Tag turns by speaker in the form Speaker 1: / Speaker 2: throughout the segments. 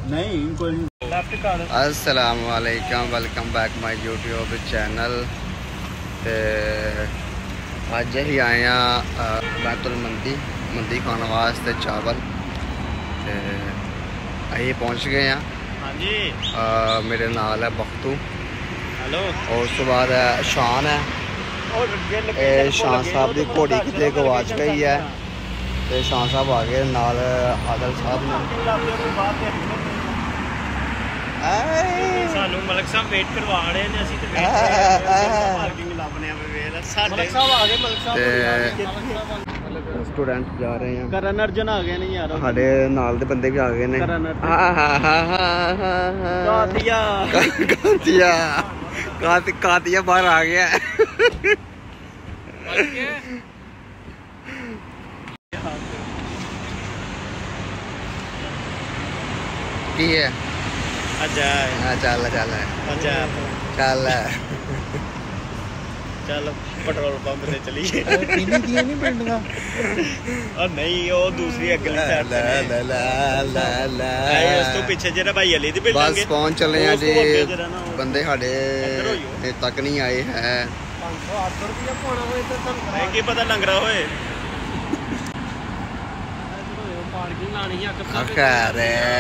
Speaker 1: नहीं कोई
Speaker 2: अस्सलाम वालेकुम, welcome back my YouTube channel. ते अज ही आए हैं बैतुल मंदी खाने वास्ते चावल। ते अभी पहुँच गए हैं।
Speaker 1: हाँ जी।
Speaker 2: मेरे नाल है बख्तू।
Speaker 1: हेलो।
Speaker 2: और उस तो बाद है शान है। शान साहब की घोड़ी कितने गवाच गई है। तो शान साहब आ गए नाल आदल साहब ने।
Speaker 1: सानू मलक साहब वेट करवा रहे हैं, असि ते पार्किंग लभने वेला साडे मलक साहब आ गए। मलक साहब
Speaker 2: स्टूडेंट जा रहे हैं।
Speaker 1: करण अर्जुन आ गए नहीं यार,
Speaker 2: साडे नाल दे बंदे भी आ गए ने। कातिया बाहर आ गया। की है
Speaker 1: अच्छा
Speaker 2: चल चल
Speaker 1: अच्छा
Speaker 2: चल
Speaker 1: चल पेट्रोल पंप से चलिए।
Speaker 2: नहीं पिंडियां
Speaker 1: और नहीं वो दूसरी अगली साइड से उस तो पीछे जरा भाई अली दी बिल्डिंग
Speaker 2: बस पहुंच चले हैं जी। बंदे साडे तक नहीं आए हैं।
Speaker 1: 500 रुपया पाना होए तो की पता लंगरा होए पार्किंग लानी है
Speaker 2: खैर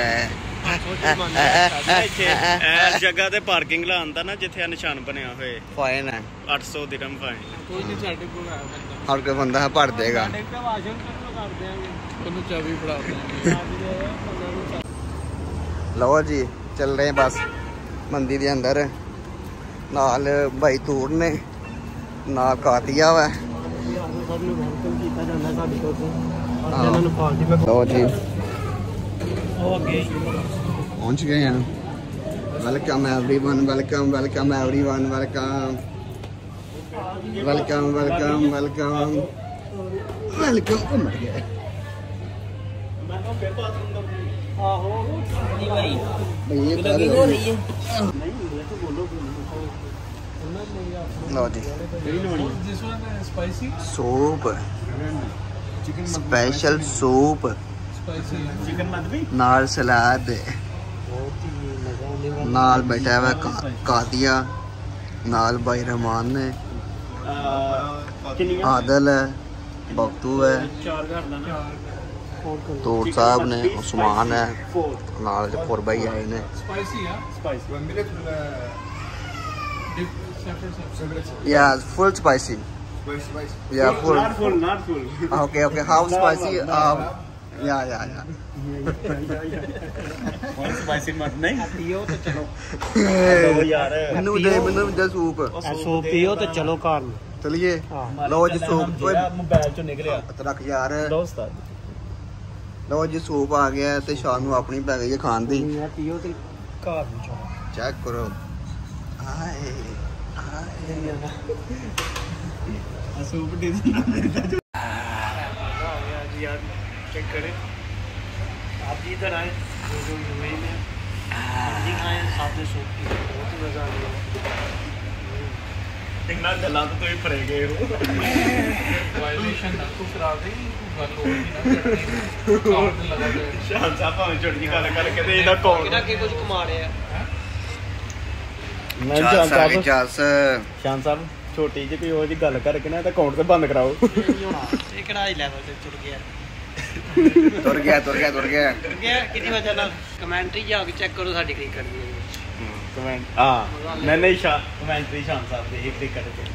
Speaker 1: जगह ते पार्किंग लांदा ना जिथे निशान बनया होए
Speaker 2: फाइन है
Speaker 1: 800 दिरहम फाइन। कोई नहीं साडे कोल है बंदा,
Speaker 2: हर कोई बंदा भर देगा। लो जी चल रहे हैं बस मंदी के अंदर। नाल भाई तूर ने नाल कातिया वा। लो जी पहुंच गए हैं। Welcome everyone, welcome welcome everyone, welcome welcome welcome welcome welcome. मर गया लो जी सूप, स्पेशल सूप नाल सलाद नाल बैठा हुआ कादिया नाल भाई रहमान ने आदल है बख्तू है तूर साहब ने उस्मान है नाल जफर भाई आए ने। Yeah, full spicy. Yeah, full. Not full. Okay, how spicy? Yeah.
Speaker 1: Spicy मत नहीं पियो तो चलो यार।
Speaker 2: मैनू दे सूप
Speaker 1: पियो तो चलो घर
Speaker 2: चलिए। लो जी सूप
Speaker 1: मोबाइल चो निकलिया
Speaker 2: रख यार। लो जी सूप आ गया ते शाम नू अपनी पै गई खान दी।
Speaker 1: पियो ते घर
Speaker 2: चेक करो।
Speaker 1: सूप दी यार चेक करे। आप जी इधर आए जो यूएई में जी खाए साथ में सूप की बहुत ही मजा आ गया। इतना गला तो ही फरे गए हो वायलेशन ना तू करा दे गल हो नहीं ना कार्ड लगा दे। शान साहब भाਵੇਂ छोटी गल करके ते ਇਹਦਾ ਕੌਣ ਕਿਹੜਾ ਕੀ ਕੁਝ ਕਮਾ ਰਿਹਾ मैं शान साहब छोटी जी कोई और गल करके ना अकाउंट तो बंद कराओ। तुर गया कितनी वजह ना कमेंट्री जाके चेक करो साडी क्रिकेट दी कमेंट। हां नहीं कमेंट्री शान साहब दी क्रिकेट पे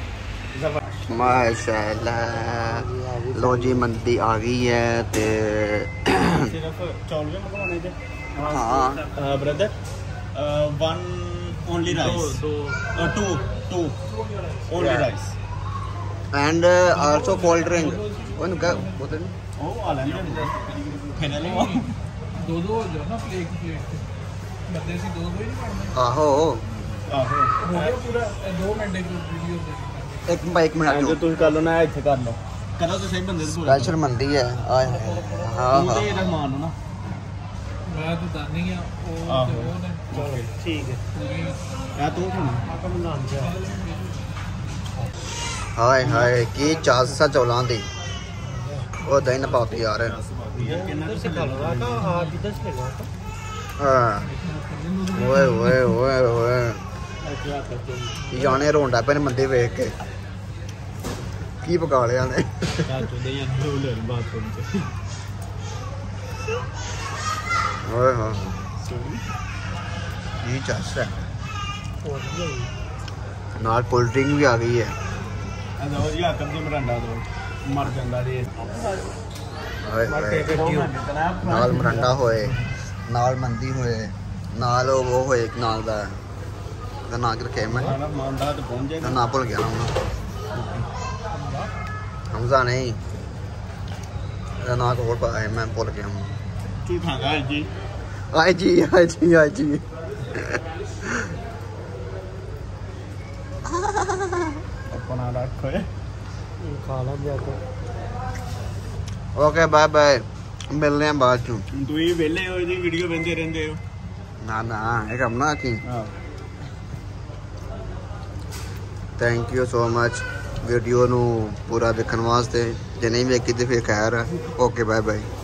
Speaker 2: माशाल्लाह। लो जी मंदी आ गई है ते
Speaker 1: सिर्फ चौल भी मंगवाने थे। हां brother one only rice two only rice
Speaker 2: and also cold drink one का बोतल
Speaker 1: ओ आ लेंगे फिर ले दो हो जाओ ना प्लेट बंदे सी दो ही नहीं पड़ना।
Speaker 2: आहो
Speaker 1: हो गया पूरा 2 मिनट की वीडियो
Speaker 2: एक मिनट
Speaker 1: जो तुम कर लो ना इथे कर लो करो तो सही बंदे
Speaker 2: स्पेशल मंदी है। हां
Speaker 1: ये रहमान ना मैं तो दानी है वो ने ठीक है या तू खाना नाम जा।
Speaker 2: हाय हाय की चासा चौलां दी ओ दही ना पाती यार।
Speaker 1: किधर से खा लो का आप इधर से लेगा
Speaker 2: ओए ओए ओए ओए जाने रोंडा पे मंदे वेख के की पका लिया ने ओए हां ये चस है नाल कोल्ड ड्रिंक भी आ गई है
Speaker 1: दो जी आकर दी मरंडा दो मर जांदा रे
Speaker 2: नाल मरंडा होए नाल मंदी होए नाल वो होए नाल दा ना के रखे मैं ना भूल गया हमजा नहीं ना को और पाया मैं भूल गया हूँ आई जी
Speaker 1: अपना रखो खा ला जाके
Speaker 2: ओके बाय बाय मिलने हैं बाद चू
Speaker 1: तू ही वेले हो जी वीडियो बनते रहंदे हो
Speaker 2: ना ना ये कम ना की thank you so much video नू पूरा देखने वास्ते जे नहीं वेखी तो फिर खैर ओके बाय बाय